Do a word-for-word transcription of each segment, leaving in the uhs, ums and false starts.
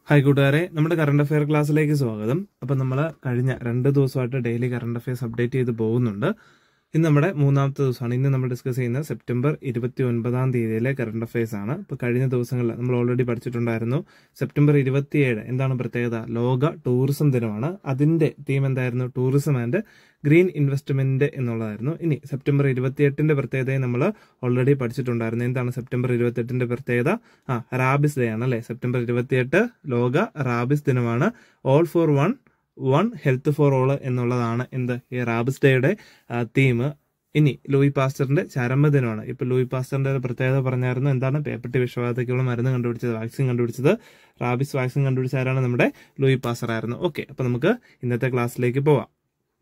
Hi കൂട്ടുകാരെ, നമ്മുടെ current affair ക്ലാസ്സിലേക്ക് സ്വാഗതം. അപ്പം നമ്മൾ കഴിഞ്ഞ രണ്ട് ദിവസമായിട്ട് ഡെയിലി കറണ്ട് അഫെയർസ് അപ്ഡേറ്റ് ചെയ്ത് പോകുന്നുണ്ട്. ഇന്ന് നമ്മുടെ മൂന്നാമത്തെ ദിവസമാണ്. ഇന്ന് നമ്മൾ ഡിസ്കസ് ചെയ്യുന്ന സെപ്റ്റംബർ ഇരുപത്തി ഒൻപതാം തീയതിയിലെ കറണ്ട് അഫെയർസ് ആണ്. ഇപ്പോൾ കഴിഞ്ഞ ദിവസങ്ങളിൽ നമ്മൾ ഓൾറെഡി പഠിച്ചിട്ടുണ്ടായിരുന്നു. സെപ്റ്റംബർ ഇരുപത്തിയേഴ് എന്താണ് പ്രത്യേകത? ലോക ടൂറിസം ദിനമാണ്. അതിന്റെ തീം എന്തായിരുന്നു? ടൂറിസം ആൻഡ് ഗ്രീൻ ഇൻവെസ്റ്റ്മെന്റ് എന്നുള്ളതായിരുന്നു. ഇനി സെപ്റ്റംബർ ഇരുപത്തിയെട്ടിന്റെ പ്രത്യേകതയെ നമ്മൾ ഓൾറെഡി പഠിച്ചിട്ടുണ്ടായിരുന്നു. എന്താണ് സെപ്റ്റംബർ ഇരുപത്തെട്ടിന്റെ പ്രത്യേകത? ആ റാബിസ് ഡേ ആണ് അല്ലെ. സെപ്റ്റംബർ ഇരുപത്തിയെട്ട് ലോക റാബിസ് ദിനമാണ്. All for one one health for all എന്നുള്ളതാണ് എന്ത് ഈ റാബിസ് ഡേയുടെ തീം. ഇനി ലൂയി പാസ്റ്ററിന്റെ ചരമദിനമാണ്. ഇപ്പൊ ലൂയി പാസ്റ്ററിന്റെ പ്രത്യേകത പറഞ്ഞായിരുന്നു. എന്താണ്? പേപ്പട്ടി വിഷബാധയ്ക്കുള്ള മരുന്ന് കണ്ടുപിടിച്ചത്, വാക്സിൻ കണ്ടുപിടിച്ചത്, റാബിസ് വാക്സിൻ കണ്ടുപിടിച്ച ആരാണ്? നമ്മുടെ ലൂയി പാസ്റ്റർ ആയിരുന്നു. ഓക്കെ, അപ്പൊ നമുക്ക് ഇന്നത്തെ ക്ലാസ്സിലേക്ക് പോവാം.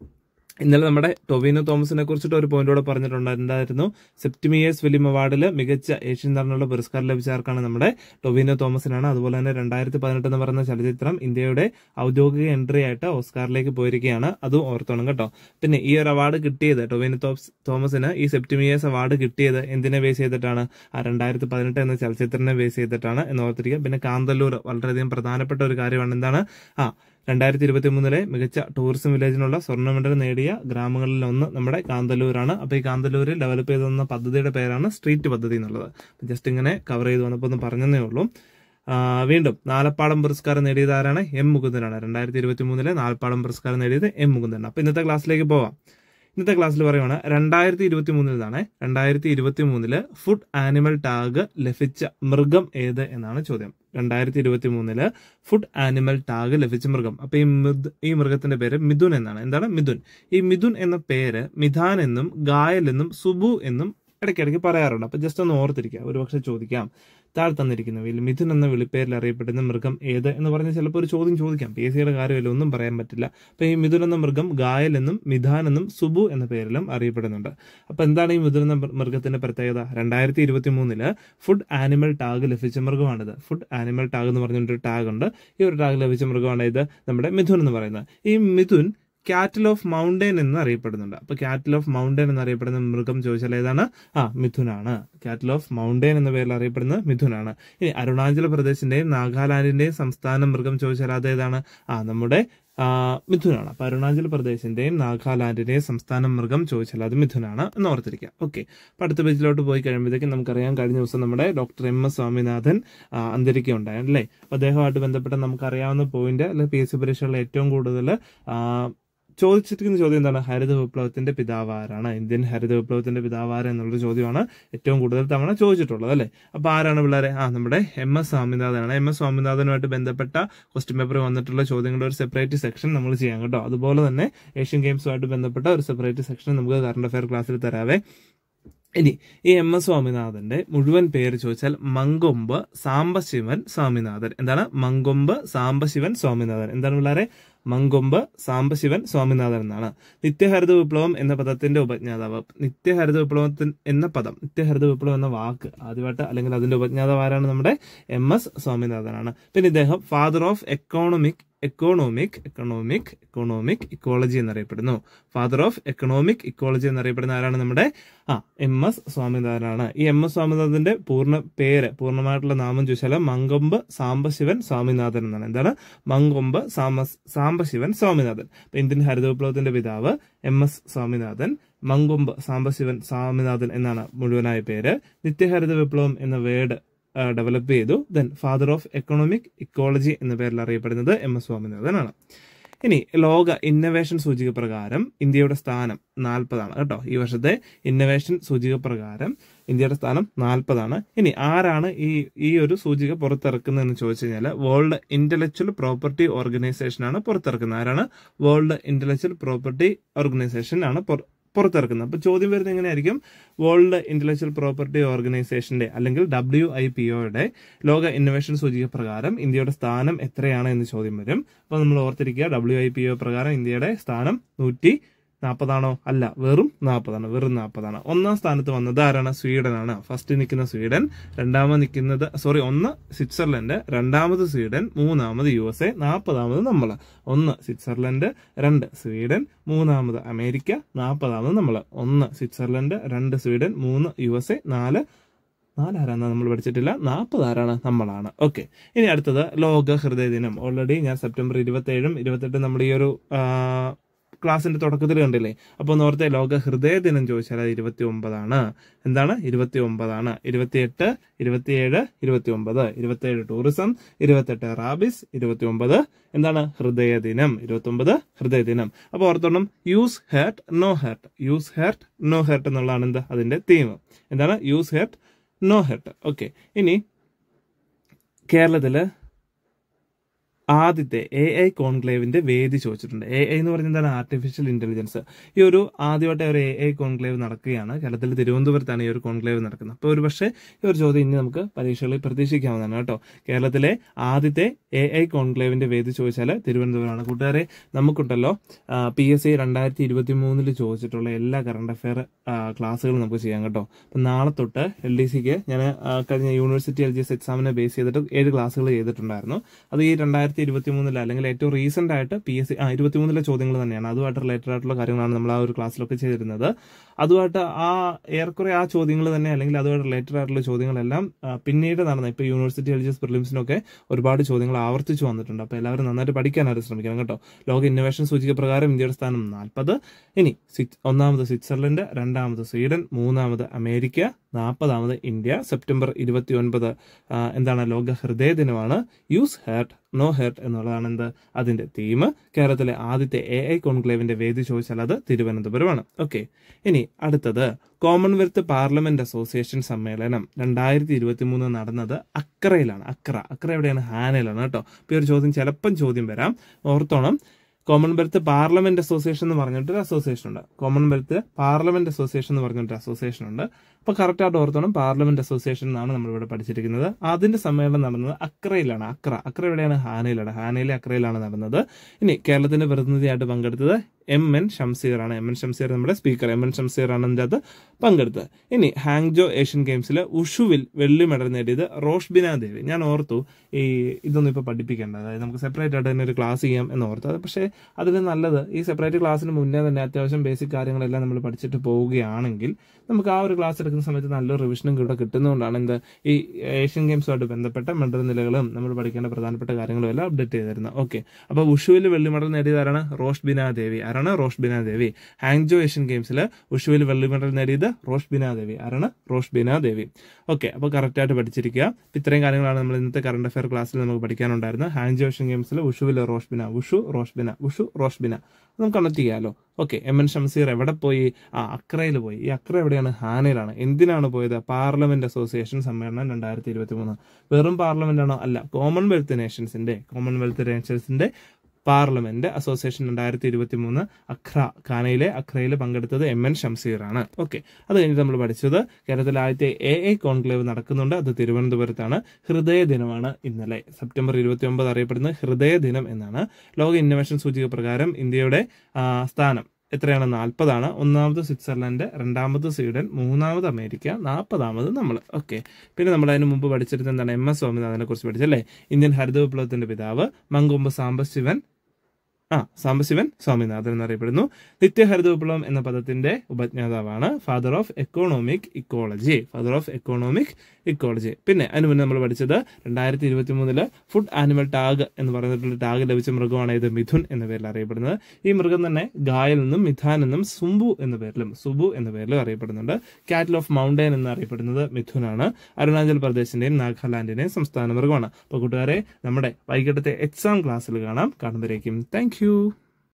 ഇന്നലെ നമ്മുടെ ടൊവിനോ തോമസിനെ കുറിച്ചിട്ട് ഒരു പോയിന്റോടെ പറഞ്ഞിട്ടുണ്ട്. എന്തായിരുന്നു? സെപ്റ്റിമിയേഴ്സ് ഫിലിം അവാർഡിൽ മികച്ച ഏഷ്യൻ നടനുള്ള പുരസ്കാരം ലഭിച്ച ആർക്കാണ്? നമ്മുടെ ടൊവിനോ തോമസിനാണ്. അതുപോലെ തന്നെ രണ്ടായിരത്തി പതിനെട്ട് എന്ന് പറയുന്ന ചലച്ചിത്രം ഇന്ത്യയുടെ ഔദ്യോഗിക എൻട്രി ആയിട്ട് ഓസ്കാറിലേക്ക് പോയിരിക്കുകയാണ്. അതും ഓർത്തോണം കേട്ടോ. പിന്നെ ഈ ഒരു അവാർഡ് കിട്ടിയത് ടൊവിനോ തോമസിന് ഈ സെപ്റ്റിമിയേഴ്സ് അവാർഡ് കിട്ടിയത് എന്തിനെ ബേസ് ചെയ്തിട്ടാണ്? ആ രണ്ടായിരത്തി പതിനെട്ട് എന്ന ചലച്ചിത്രത്തിനെ ബേസ് ചെയ്തിട്ടാണ് എന്ന് ഓർത്തിരിക്കുക. പിന്നെ കാന്തല്ലൂർ വളരെയധികം പ്രധാനപ്പെട്ട ഒരു കാര്യമാണ്. എന്താണ്? ആ രണ്ടായിരത്തി ഇരുപത്തി മൂന്നിലെ മികച്ച ടൂറിസം വില്ലേജിനുള്ള സ്വർണ്ണ മെഡൽ നേടിയ ഗ്രാമങ്ങളിൽ ഒന്ന് നമ്മുടെ കാന്തല്ലൂരാണ്. അപ്പൊ ഈ കാന്തല്ലൂരിൽ ഡെവലപ്പ് ചെയ്ത് വന്ന പദ്ധതിയുടെ പേരാണ് സ്ട്രീറ്റ് പദ്ധതി എന്നുള്ളത്. ജസ്റ്റ് ഇങ്ങനെ കവർ ചെയ്ത് വന്നപ്പോൾ ഒന്ന് പറഞ്ഞതേ ഉള്ളൂ. വീണ്ടും നാലപ്പാടം പുരസ്കാരം നേടിയത് ആരാണ്? എം മുകുന്ദനാണ്. രണ്ടായിരത്തി ഇരുപത്തി മൂന്നിലെ നാലപ്പാടം പുരസ്കാരം നേടിയത് എം മുകുന്ദനാണ്. അപ്പൊ ഇന്നത്തെ ക്ലാസ്സിലേക്ക് പോവാം. ഇന്നത്തെ ക്ലാസ്സിൽ പറയുവാണ് രണ്ടായിരത്തി ഇരുപത്തി മൂന്നിലാണ് രണ്ടായിരത്തി ഇരുപത്തി മൂന്നില് ഫുഡ് ആനിമൽ ടാഗ് ലഭിച്ച മൃഗം ഏത് എന്നാണ് ചോദ്യം. രണ്ടായിരത്തി ഇരുപത്തി മൂന്നില് ഫുഡ് ആനിമൽ ടാഗ് ലഭിച്ച മൃഗം. അപ്പൊ ഈ ഈ മൃഗത്തിന്റെ പേര് മിഥുൻ എന്നാണ്. എന്താണ്? മിഥുൻ. ഈ മിഥുൻ എന്ന പേര് മിഥാൻ എന്നും ഗായൽ എന്നും സുബു എന്നും ഇടയ്ക്കിടയ്ക്ക് പറയാറുണ്ട്. അപ്പൊ ജസ്റ്റ് ഒന്ന് ഓർത്തിരിക്കുക. ഒരുപക്ഷെ ചോദിക്കാം, താഴെ തന്നിരിക്കുന്നവയിൽ മിഥുൻ എന്ന വിളിപ്പേരിൽ അറിയപ്പെടുന്ന മൃഗം ഏത് എന്ന് പറഞ്ഞാൽ ചിലപ്പോൾ ഒരു ചോദ്യം ചോദിക്കാം. പി എസ് സിയുടെ കാര്യമല്ല, ഒന്നും പറയാൻ പറ്റില്ല. അപ്പൊ ഈ മിഥുൻ എന്ന മൃഗം ഗായൽ എന്നും മിഥാൻ എന്നും സുബു എന്ന പേരിലും അറിയപ്പെടുന്നുണ്ട്. അപ്പൊ എന്താണ് ഈ മിഥുൻ എന്ന മൃഗത്തിന്റെ പ്രത്യേകത? രണ്ടായിരത്തി ഇരുപത്തി മൂന്നില് ഫുഡ് ആനിമൽ ടാഗ് ലഭിച്ച മൃഗമാണിത്. ഫുഡ് ആനിമൽ ടാഗ് എന്ന് പറഞ്ഞൊരു ടാഗ് ഉണ്ട്. ഈ ഒരു ടാഗ് ലഭിച്ച മൃഗമാണ് ഇത് നമ്മുടെ മിഥുൻ എന്ന് പറയുന്നത്. ഈ മിഥുൻ കാറ്റിൽ ഓഫ് മൗണ്ടൻ എന്ന് അറിയപ്പെടുന്നുണ്ട്. അപ്പൊ കാറ്റിൽ ഓഫ് മൗണ്ടൻ എന്നറിയപ്പെടുന്ന മൃഗം ചോദിച്ചാൽ ഏതാണ്? ആ മിഥുനാണ്. കാറ്റിൽ ഓഫ് മൗണ്ടൻ എന്ന പേരിൽ അറിയപ്പെടുന്നത് മിഥുനാണ്. ഇനി അരുണാചൽ പ്രദേശിന്റെയും നാഗാലാൻഡിന്റെയും സംസ്ഥാന മൃഗം ചോദിച്ചാൽ അതേതാണ്? ആ നമ്മുടെ മിഥുനാണ്. അപ്പൊ അരുണാചൽ പ്രദേശിന്റെയും നാഗാലാൻഡിന്റെയും സംസ്ഥാന മൃഗം ചോദിച്ചാൽ അത് മിഥുനാണ് എന്ന് ഓർത്തിരിക്കുക. ഓക്കെ, അപ്പൊ അടുത്ത പേജിലോട്ട് പോയി കഴിയുമ്പോഴത്തേക്കും നമുക്കറിയാം കഴിഞ്ഞ ദിവസം നമ്മുടെ ഡോക്ടർ എം എസ് സ്വാമിനാഥൻ അന്തരിക്കുകയുണ്ടായി അല്ലേ. അപ്പൊ അദ്ദേഹമായിട്ട് ബന്ധപ്പെട്ട് നമുക്കറിയാവുന്ന പോയിന്റ് അല്ലെ പി എസ് സി പരീക്ഷകളിൽ ഏറ്റവും കൂടുതൽ ചോദിച്ചിരിക്കുന്ന ചോദ്യം എന്താണ്? ഹരിത വിപ്ലവത്തിന്റെ പിതാവ് ആരാണ്? ഇന്ത്യൻ ഹരിത വിപ്ലവത്തിന്റെ പിതാവ് ആര് എന്നുള്ളൊരു ചോദ്യമാണ് ഏറ്റവും കൂടുതൽ തവണ ചോദിച്ചിട്ടുള്ളത് അല്ലെ. അപ്പൊ ആരാണ് പിള്ളേരെ? ആ നമ്മുടെ എം എസ് സ്വാമിനാഥനാണ്. എം എസ് സ്വാമിനാഥനുമായിട്ട് ബന്ധപ്പെട്ട ക്വസ്റ്റ്യൻ പേപ്പർ വന്നിട്ടുള്ള ചോദ്യങ്ങളുടെ ഒരു സെപ്പറേറ്റ് സെക്ഷൻ നമ്മൾ ചെയ്യാം കേട്ടോ. അതുപോലെ തന്നെ ഏഷ്യൻ ഗെയിംസുമായിട്ട് ബന്ധപ്പെട്ട ഒരു സെപ്പറേറ്റ് സെക്ഷൻ നമുക്ക് കറണ്ട് അഫെയർ ക്ലാസ്സിൽ തരാവേ. ഇനി ഈ എം എസ് സ്വാമിനാഥന്റെ മുഴുവൻ പേര് ചോദിച്ചാൽ മങ്കൊമ്പ് സാംബശിവൻ സ്വാമിനാഥൻ. എന്താണ്? മങ്കൊമ്പ് സാംബശിവൻ സ്വാമിനാഥൻ. എന്താണ് പിള്ളേരെ? മങ്കൊമ്പ് സാംബശിവൻ സ്വാമിനാഥൻ എന്നാണ്. നിത്യഹരിത വിപ്ലവം എന്ന പദത്തിന്റെ ഉപജ്ഞാതാവ്. നിത്യഹരിത വിപ്ലവത്തിന് എന്ന പദം, നിത്യഹരിത വിപ്ലവം എന്ന വാക്ക് ആദ്യമായിട്ട് അല്ലെങ്കിൽ അതിന്റെ ഉപജ്ഞാതാവ് ആരാണ്? നമ്മുടെ എം എസ് സ്വാമിനാഥനാണ്. പിന്നെ ഇദ്ദേഹം father of economic economic economic economic ecology എന്നറിയപ്പെടുന്നു. ഫാദർ ഓഫ് എക്കണോമിക് ഇക്കോളജി എന്നറിയപ്പെടുന്ന ആരാണ്? നമ്മുടെ ആ എം എസ് സ്വാമിനാഥനാണ്. ഈ എം എസ് സ്വാമിനാഥന്റെ പൂർണ്ണ പേര്, പൂർണ്ണമായിട്ടുള്ള നാമം ചോദിച്ചാൽ മങ്കൊമ്പ് സാംബശിവൻ സ്വാമിനാഥൻ എന്നാണ്. എന്താണ്? മങ്കൊമ്പ് സാമ സാംബശിവൻ സ്വാമിനാഥൻ. ഇന്ത്യൻ ഹരിത വിപ്ലവത്തിന്റെ പിതാവ് എം എസ് സ്വാമിനാഥൻ. മങ്കൊമ്പ് സാംബശിവൻ സ്വാമിനാഥൻ എന്നാണ് മുഴുവനായ പേര്. നിത്യഹരിത വിപ്ലവം എന്ന വേർഡ് ഡെവലപ്പ് ചെയ്തു. Then father of economic ecology എന്ന പേരിൽ അറിയപ്പെടുന്നത് എം എസ് സ്വാമിനാഥനാണ്. ഇനി ലോക ഇന്നവേഷൻ സൂചിക പ്രകാരം ഇന്ത്യയുടെ സ്ഥാനം നാൽപ്പതാണ് കേട്ടോ. ഈ വർഷത്തെ ഇന്നവേഷൻ സൂചിക പ്രകാരം ഇന്ത്യയുടെ സ്ഥാനം നാൽപ്പതാണ്. ഇനി ആരാണ് ഈ ഈ ഒരു സൂചിക പുറത്തിറക്കുന്നത് എന്ന് ചോദിച്ചു കഴിഞ്ഞാൽ വേൾഡ് ഇന്റലക്ച്വൽ പ്രോപ്പർട്ടി ഓർഗനൈസേഷൻ ആണ് പുറത്തിറക്കുന്നത്. ആരാണ്? വേൾഡ് ഇന്റലക്ച്വൽ പ്രോപ്പർട്ടി ഓർഗനൈസേഷൻ ആണ് പുറത്തിറക്കുന്നത്. അപ്പൊ ചോദ്യം വരുന്നത് എങ്ങനെയായിരിക്കും? വേൾഡ് ഇന്റലക്ച്വൽ പ്രോപ്പർട്ടി ഓർഗനൈസേഷന്റെ അല്ലെങ്കിൽ ഡബ്ല്യു ഐ പി ഒയുടെ ലോക ഇന്നോവേഷൻ സൂചിക പ്രകാരം ഇന്ത്യയുടെ സ്ഥാനം എത്രയാണ് എന്ന് ചോദ്യം വരും. അപ്പൊ നമ്മൾ ഓർത്തിരിക്കുക, ഡബ്ല്യു ഐ പി ഒ പ്രകാരം ഇന്ത്യയുടെ സ്ഥാനം നൂറ്റി നാൽപ്പതാണോ? അല്ല, വെറും നാൽപ്പതാണ്. വെറും നാൽപ്പതാണ്. ഒന്നാം സ്ഥാനത്ത് വന്നത് ആരാണ്? സ്വീഡനാണ്. ഫസ്റ്റ് നിൽക്കുന്ന സ്വീഡൻ, രണ്ടാമത് നിൽക്കുന്നത് സോറി ഒന്ന് സ്വിറ്റ്സർലൻഡ്, രണ്ടാമത് സ്വീഡൻ, മൂന്നാമത് യു എസ് എ, നാൽപ്പതാമത് നമ്മൾ. ഒന്ന് സ്വിറ്റ്സർലൻഡ്, രണ്ട് സ്വീഡൻ, മൂന്നാമത് അമേരിക്ക, നാൽപ്പതാമത് നമ്മൾ. ഒന്ന് സ്വിറ്റ്സർലൻഡ്, രണ്ട് സ്വീഡൻ, മൂന്ന് യു എസ് എ, നാല് നാലാരാണ് നമ്മൾ പഠിച്ചിട്ടില്ല, നാൽപ്പത് ആരാണ് നമ്മളാണ്. ഓക്കെ, ഇനി അടുത്തത് ലോക ഹൃദയ ദിനം. ഓൾറെഡി ഞാൻ സെപ്റ്റംബർ ഇരുപത്തി ഏഴും ഇരുപത്തെട്ടും നമ്മുടെ ഈ ഒരു ക്ലാസിന്റെ തുടക്കത്തിൽ കണ്ടില്ലേ. അപ്പോൾ നോർത്തെ ലോക ഹൃദയ ദിനം ചോദിച്ചാൽ അത് ഇരുപത്തി ഒമ്പതാണ്. എന്താണ്? ഇരുപത്തി ഒമ്പതാണ്. ഇരുപത്തിയെട്ട്, ഇരുപത്തിയേഴ്, ഇരുപത്തി ഒമ്പത്. ഇരുപത്തിയേഴ് ടൂറിസം, ഇരുപത്തെട്ട് റാബിസ്, ഇരുപത്തി ഒമ്പത് എന്താണ്? ഹൃദയ ദിനം. ഇരുപത്തി ഒമ്പത് ഹൃദയ ദിനം. അപ്പോൾ ഓർത്തോണം, use heart know heart. Use heart know heart എന്നുള്ളതാണ് എന്ത് അതിന്റെ തീം. എന്താണ്? Use heart know heart. Okay, ഇനി കേരളത്തില് ആദ്യത്തെ എ ഐ കോൺക്ലേവിന്റെ വേദി ചോദിച്ചിട്ടുണ്ട്. എ ഐ എന്ന് പറഞ്ഞാൽ എന്താണ്? Artificial intelligence. ഈ ഒരു ആദ്യമായിട്ട് ഒരു എ ഐ കോൺക്ലേവ് നടക്കുകയാണ്. കേരളത്തിൽ തിരുവനന്തപുരത്താണ് ഈ ഒരു കോൺക്ലേവ് നടക്കുന്നത്. അപ്പോൾ ഒരു പക്ഷേ ഈ ഒരു ചോദ്യം ഇനി നമുക്ക് പരീക്ഷകളിൽ പ്രതീക്ഷിക്കാവുന്നതാണ് കേട്ടോ. കേരളത്തിലെ ആദ്യത്തെ എ ഐ കോൺക്ലേവിന്റെ വേദി ചോദിച്ചാൽ തിരുവനന്തപുരമാണ്. കൂട്ടുകാരെ, നമുക്കുണ്ടല്ലോ പി എസ് സി രണ്ടായിരത്തി ഇരുപത്തി മൂന്നില് ചോദിച്ചിട്ടുള്ള എല്ലാ കറണ്ട് അഫെയർ ക്ലാസ്സുകളും നമുക്ക് ചെയ്യാം കേട്ടോ. അപ്പം നാളെ തൊട്ട് എൽ ഡി സിക്ക് ഞാൻ കഴിഞ്ഞ യൂണിവേഴ്സിറ്റി എൽ ജി എസ് എക്സാമിനെ ബേസ് ചെയ്തിട്ട് ഏഴ് ക്ലാസ്സുകൾ ചെയ്തിട്ടുണ്ടായിരുന്നു. അത് ഈ രണ്ടായിരത്തി ഇരുപത്തി മൂന്നില് അല്ലെങ്കിൽ ഏറ്റവും റീസെന്റ് ആയിട്ട് പി എസ് സി ആ ഇരുപത്തി മൂന്നിലെ ചോദ്യങ്ങൾ തന്നെയാണ്. അതുമായിട്ട് റിലേറ്റഡ് ആയിട്ടുള്ള കാര്യങ്ങളാണ് നമ്മൾ ആ ഒരു ക്ലാസ്സിലൊക്കെ ചെയ്തിരുന്നത്. അതുമായിട്ട് ആ ഏറെക്കുറെ ആ ചോദ്യങ്ങൾ തന്നെ അല്ലെങ്കിൽ അതുമായിട്ട് റിലേറ്റഡ് ആയിട്ടുള്ള ചോദ്യങ്ങളെല്ലാം പിന്നീട് നടന്ന ഇപ്പോൾ യൂണിവേഴ്സിറ്റി എൽ ജി എസ് പ്രിലിംസിനൊക്കെ ഒരുപാട് ചോദ്യങ്ങൾ ആവർത്തിച്ചു വന്നിട്ടുണ്ട്. അപ്പോൾ എല്ലാവരും നന്നായിട്ട് പഠിക്കാനായിട്ട് ശ്രമിക്കണം കേട്ടോ. ലോക ഇന്നോവേഷൻ സൂചിക പ്രകാരം ഇന്ത്യയുടെ സ്ഥാനം നാൽപ്പത്. ഇനി ഒന്നാമത് സ്വിറ്റ്സർലൻഡ്, രണ്ടാമത് സ്വീഡൻ, മൂന്നാമത് അമേരിക്ക, നാൽപ്പതാമത് ഇന്ത്യ. സെപ്റ്റംബർ ഇരുപത്തി ഒൻപത് എന്താണ്? ലോക ഹൃദയ ദിനമാണ്. യൂസ് ഹെർട്ട് നോ ഹെർട്ട് എന്നുള്ളതാണ് എന്ത് അതിന്റെ തീം. കേരളത്തിലെ ആദ്യത്തെ എ ഐ കോൺക്ലേവിന്റെ വേദി ചോദിച്ചാൽ അത് തിരുവനന്തപുരമാണ്. ഓക്കെ, ഇനി അടുത്തത് കോമൺവെൽത്ത് പാർലമെന്റ് അസോസിയേഷൻ സമ്മേളനം രണ്ടായിരത്തി ഇരുപത്തി മൂന്ന് നടന്നത് അക്രയിലാണ്. അക്ര അക്ര എവിടെയാണ്? ഹാനയിലാണ് കേട്ടോ. ഇപ്പൊ ഈ ഒരു ചോദ്യം ചിലപ്പം ചോദ്യം വരാം, ഓർത്തോണം. കോമൺവെൽത്ത് പാർലമെന്റ് അസോസിയേഷൻ എന്ന് പറഞ്ഞിട്ടൊരു അസോസിയേഷൻ ഉണ്ട്. കോമൺവെൽത്ത് പാർലമെന്റ് അസോസിയേഷൻ എന്ന് പറഞ്ഞിട്ടൊരു അസോസിയേഷൻ ഉണ്ട്. അപ്പൊ കറക്റ്റ് ആയിട്ട് ഓർത്തോണം, പാർലമെന്റ് അസോസിയേഷൻ എന്നാണ് നമ്മളിവിടെ പഠിച്ചിരിക്കുന്നത്. അതിന്റെ സമ്മേളനം നടന്നത് അക്രയിലാണ്. അക്ര അക്ര എവിടെയാണ്? ഹാനയിലാണ്. ഹാനയിലെ അക്രയിലാണ് നടന്നത്. ഇനി കേരളത്തിന്റെ പ്രതിനിധിയായിട്ട് പങ്കെടുത്തത് എം എൻ ഷംസീർ ആണ്. എം എൻ ഷംസീർ നമ്മുടെ സ്പീക്കർ എം എൻ ഷംസീർ ആണ് ഇതിന്റെ അകത്ത് പങ്കെടുത്തത്. ഇനി ഹാങ്ജോ ഏഷ്യൻ ഗെയിംസിൽ ഉഷുവിൽ വെള്ളി മെഡൽ നേടിയത് റോഷ്ബിന ദേവി. ഞാൻ ഓർത്തു ഈ ഇതൊന്നും ഇപ്പൊ പഠിപ്പിക്കേണ്ട, അതായത് നമുക്ക് സെപ്പറേറ്റ് ആയിട്ട് തന്നെ ഒരു ക്ലാസ് ചെയ്യാം എന്ന് ഓർത്തു. അത് പക്ഷേ അതിന് നല്ലത് ഈ സെപ്പറേറ്റ് ക്ലാസ്സിന് മുന്നേ തന്നെ അത്യാവശ്യം ബേസിക് കാര്യങ്ങളെല്ലാം നമ്മൾ പഠിച്ചിട്ട് പോവുകയാണെങ്കിൽ നമുക്ക് ആ ഒരു ക്ലാസ് എടുക്കുന്ന സമയത്ത് നല്ലൊരു റിവിഷനും കൂടെ കിട്ടുന്നതുകൊണ്ടാണ് എന്ത് ഈ ഏഷ്യൻ ഗെയിംസുമായിട്ട് ബന്ധപ്പെട്ട മെഡൽ നിലകളും നമ്മൾ പഠിക്കേണ്ട പ്രധാനപ്പെട്ട കാര്യങ്ങളും എല്ലാം അപ്ഡേറ്റ് ചെയ്തിരുന്നത്. ഓക്കെ, അപ്പൊ ഉഷുവിൽ വെള്ളി മെഡൽ നേടിയതാരാണ്? റോഷ്ബിന ദേവി. ആരാണ്? റോഷ്ബിന ദേവി. ഹാങ്ജോ ഏഷ്യൻ ഗെയിംസിൽ ഉഷുവിൽ വെള്ളി മെഡൽ നേടിയത് റോഷ്ബിന ദേവി. ആരാണ്? റോഷ്ബിന ദേവി. ഓക്കെ, അപ്പോൾ കറക്റ്റ് ആയിട്ട് പഠിച്ചിരിക്കുക. ഇത്രയും കാര്യങ്ങളാണ് നമ്മൾ ഇന്നത്തെ കറണ്ട് അഫെയർ ക്ലാസ്സിൽ നമുക്ക് പഠിക്കാനുണ്ടായിരുന്നത്. ഹാങ്ജോ ഏഷ്യൻ ഗെയിംസിൽ ഉഷുവിൽ റോഷ്ബിന, ഉഷു റോഷ്ബിന, ഉഷു റോഷ്ബിന നമുക്ക് കണക്ട് ചെയ്യാമല്ലോ. ഓക്കെ, എം എൻ ഷംസീർ എവിടെ പോയി? ആ അക്രയിൽ പോയി. ഈ അക്ര എവിടെയാണ്? ഹാനയിലാണ്. എന്തിനാണ് പോയത്? പാർലമെന്റ് അസോസിയേഷൻ സമ്മേളനം രണ്ടായിരത്തി ഇരുപത്തി മൂന്ന്. വെറും പാർലമെന്റ് ആണോ? അല്ല, കോമൺവെൽത്ത് നേഷൻസിന്റെ കോമൺവെൽത്ത് നേഷൻസിന്റെ പാർലമെന്റ് അസോസിയേഷൻ രണ്ടായിരത്തി ഇരുപത്തി മൂന്ന് അക്ര ഖാനയിലെ അക്രയിൽ പങ്കെടുത്തത് എം എൻ ഷംസീർ ആണ്. ഓക്കെ, അത് കഴിഞ്ഞിട്ട് നമ്മൾ പഠിച്ചത് കേരളത്തിലെ ആദ്യത്തെ എ ഐ കോൺക്ലേവ് നടക്കുന്നുണ്ട്. അത് തിരുവനന്തപുരത്താണ്. ഹൃദയ ദിനമാണ് ഇന്നലെ. സെപ്റ്റംബർ ഇരുപത്തി ഒമ്പത് അറിയപ്പെടുന്നത് ഹൃദയ ദിനം എന്നാണ്. ലോക ഇന്നോവേഷൻ സൂചിക പ്രകാരം ഇന്ത്യയുടെ സ്ഥാനം എത്രയാണ്? നാൽപ്പതാണ്. ഒന്നാമത് സ്വിറ്റ്സർലൻഡ്, രണ്ടാമത് സ്വീഡൻ, മൂന്നാമത് അമേരിക്ക, നാൽപ്പതാമത് നമ്മൾ. ഓക്കെ, പിന്നെ നമ്മൾ അതിന് മുമ്പ് പഠിച്ചിരുന്നത് എന്താണ്? എം എസ് സ്വാമിനാഥനെ കുറിച്ച് പഠിച്ചല്ലേ. ഇന്ത്യൻ ഹരിത വിപ്ലവത്തിന്റെ പിതാവ്, മങ്കൊമ്പ് സാംബശിവൻ ആ സാംബശിവൻ സ്വാമിനാഥൻ എന്നറിയപ്പെടുന്നു. നിത്യഹരിത വിപ്ലവം എന്ന പദത്തിന്റെ ഉപജ്ഞാതാവാണ്. Father of economic ecology. Father of economic ecology. പിന്നെ അതിന് മുന്നേ നമ്മൾ പഠിച്ചത് രണ്ടായിരത്തി ഇരുപത്തി മൂന്നില് ഫുഡ് ആനിമൽ ടാഗ് എന്ന് പറഞ്ഞിട്ടുള്ള ടാഗ് ലഭിച്ച മൃഗമാണ് ഇത് മിഥുൻ എന്ന പേരിൽ അറിയപ്പെടുന്നത്. ഈ മൃഗം തന്നെ ഗായൽ നിന്നും മിഥാൻ എന്നും സുംബു എന്ന പേരിലും സുബു എന്ന പേരിലും അറിയപ്പെടുന്നുണ്ട്. കാറ്റിൽ ഓഫ് മൗണ്ടൈൻ എന്ന് അറിയപ്പെടുന്നത് മിഥുനാണ്. അരുണാചൽ പ്രദേശിന്റെയും നാഗാലാൻഡിന്റെയും സംസ്ഥാന മൃഗമാണ്. അപ്പോൾ കൂട്ടുകാരെ, നമ്മുടെ വൈകിട്ടത്തെ എക്സാം ക്ലാസ്സിൽ കാണാം. കാണുമ്പോഴേക്കും താങ്ക് you.